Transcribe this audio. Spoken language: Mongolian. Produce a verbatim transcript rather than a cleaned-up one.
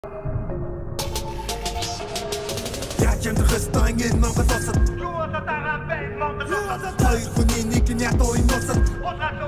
Яаж амьдрах ёстой ингэ Монгол улсад? Юу болоод байгаа бэ Монгол улсад? Хоёр хүний нэг нь ядуу энэ улсад. Улаан